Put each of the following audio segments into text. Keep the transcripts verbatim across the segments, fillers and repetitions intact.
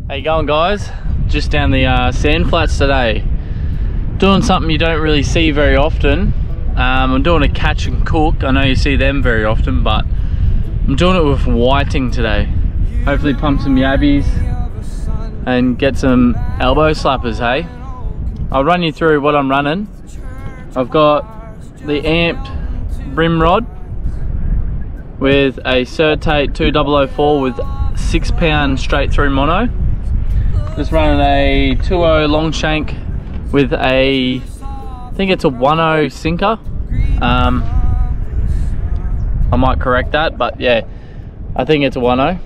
How you going, guys? Just down the uh, sand flats today. Doing something you don't really see very often. Um, I'm doing a catch and cook. I know you see them very often, but I'm doing it with whiting today. Hopefully pump some yabbies and get some elbow slappers, hey? I'll run you through what I'm running. I've got the amped brim rod with a Certate two thousand four with six pound straight through mono. Just running a two oh long shank with a, I think it's a one oh sinker. Um, I might correct that, but yeah, I think it's a one oh.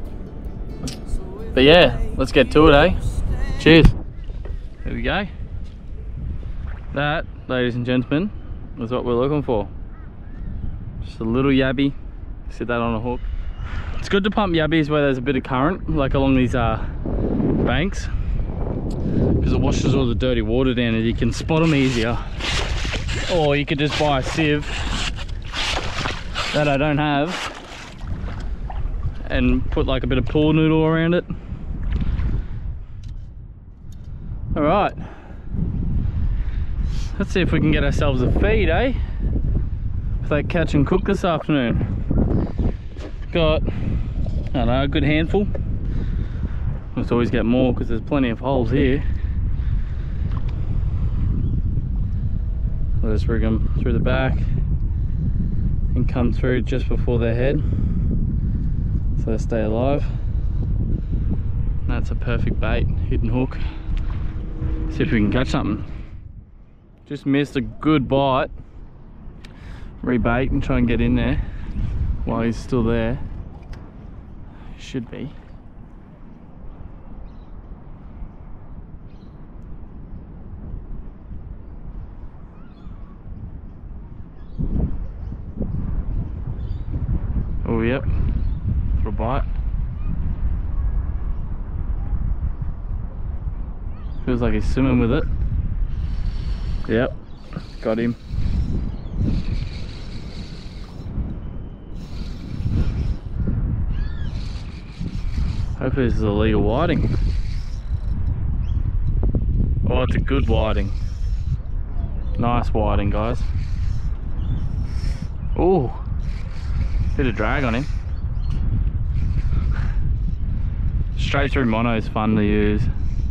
But yeah, let's get to it, eh? Cheers. Here we go. That, ladies and gentlemen, is what we're looking for. Just a little yabby. Sit that on a hook. It's good to pump yabbies where there's a bit of current, like along these uh, banks, because it washes all the dirty water down and you can spot them easier. Or you could just buy a sieve that I don't have and put like a bit of pool noodle around it. All right, let's see if we can get ourselves a feed, eh? With that catch and cook this afternoon. Got, I don't know, a good handful. Must always get more because there's plenty of holes here. I'll just rig them through the back and come through just before their head so they stay alive. And that's a perfect bait, hidden hook. See if we can catch something. Just missed a good bite. Rebait and try and get in there while he's still there. Should be. Oh yep, little bite. Feels like he's swimming with it. Yep, got him. Hopefully this is a legal whiting. Oh, it's a good whiting. Nice whiting, guys. Oh, bit of drag on him. Straight through mono is fun to use.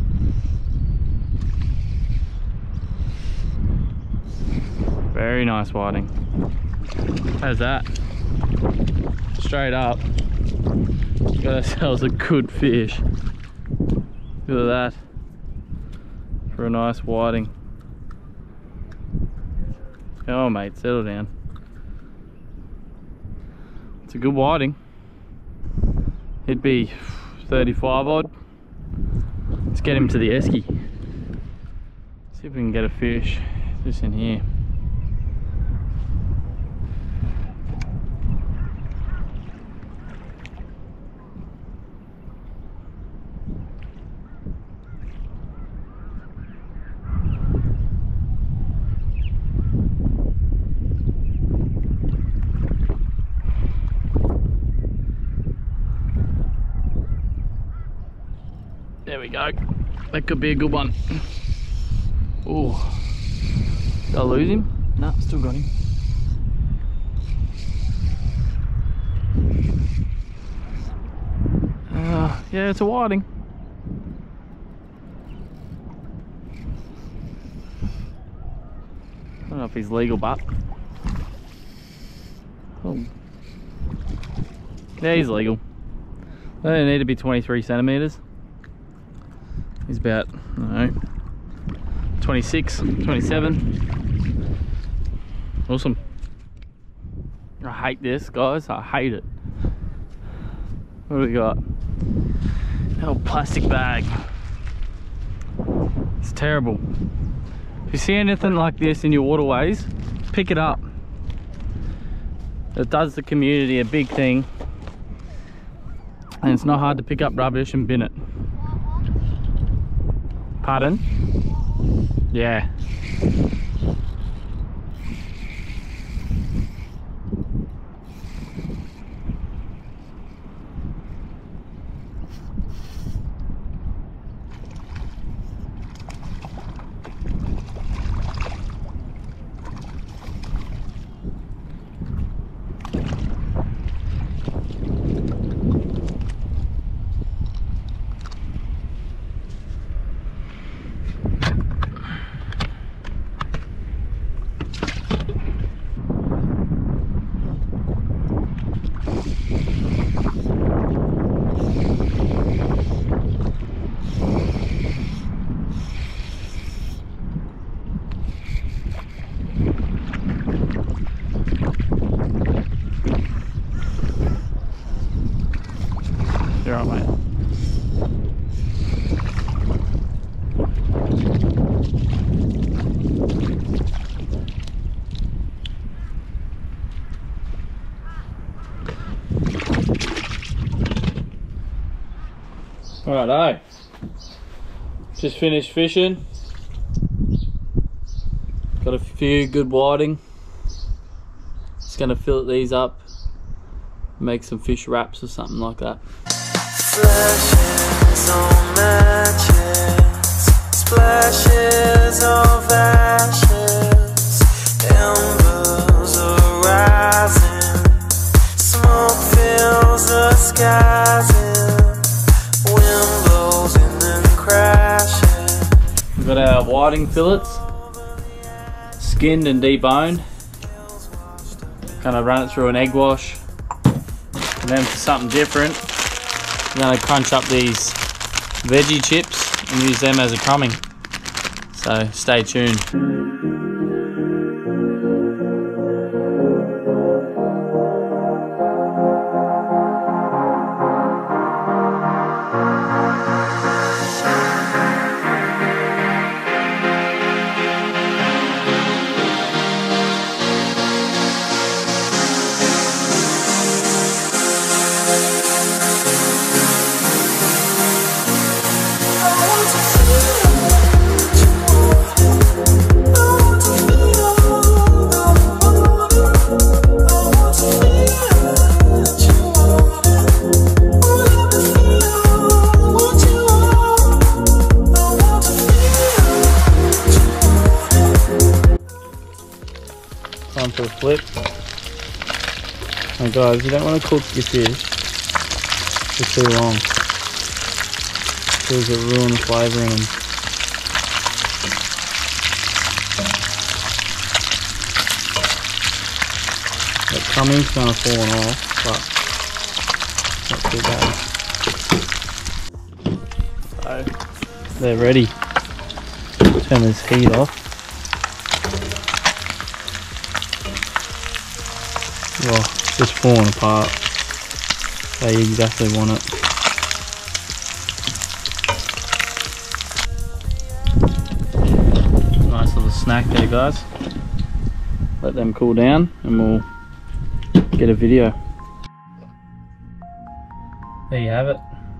Very nice whiting. How's that? Straight up. Got ourselves a good fish. Look at that. For a nice whiting. Oh mate, settle down. It's a good whiting. It'd be thirty-five odd. Let's get him to the esky. See if we can get a fish just in here. There we go. That could be a good one. Oh, did I lose him? No, still got him. Uh, yeah, it's a whiting. I don't know if he's legal, but oh, yeah, he's legal. They don't need to be twenty-three centimeters. He's about, I don't know, twenty-six, twenty-seven. Awesome. I hate this, guys. I hate it. What do we got? That old plastic bag. It's terrible. If you see anything like this in your waterways, pick it up. It does the community a big thing. And it's not hard to pick up rubbish and bin it. Pardon? Yeah. Alright, mate. Righto, just finished fishing, got a few good whiting. Just gonna fillet these up, make some fish wraps or something like that. Flashes on matches, splashes of ashes, embers are rising, smoke fills the skies in. We've got our whiting fillets, skinned and deboned. Gonna run it through an egg wash. And then for something different, I'm gonna crunch up these veggie chips and use them as a crumbing. So stay tuned. Time for a flip. Now guys, you don't want to cook your fish for too long, because it ruins the flavour in them. That cumming's kind of falling off, but not too bad. So they're ready. Turn this heat off. Well, it's just falling apart. How you exactly want it. Nice little snack there, guys. Let them cool down and we'll get a video. There you have it.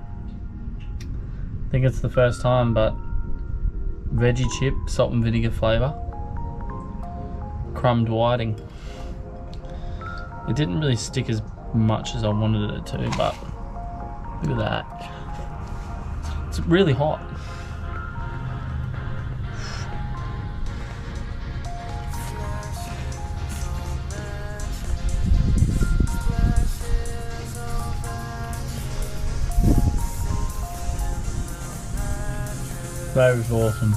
I think it's the first time, but veggie chip, salt and vinegar flavour, crumbed whiting. It didn't really stick as much as I wanted it to, but look at that. It's really hot. That was awesome.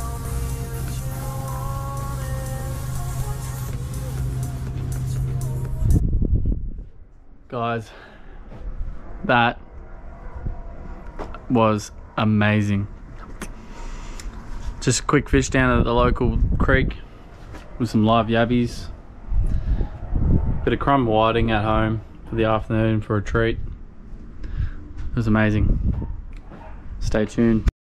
Guys, that was amazing. Just a quick fish down at the local creek with some live yabbies. Bit of crumb whiting at home for the afternoon for a treat. It was amazing. Stay tuned.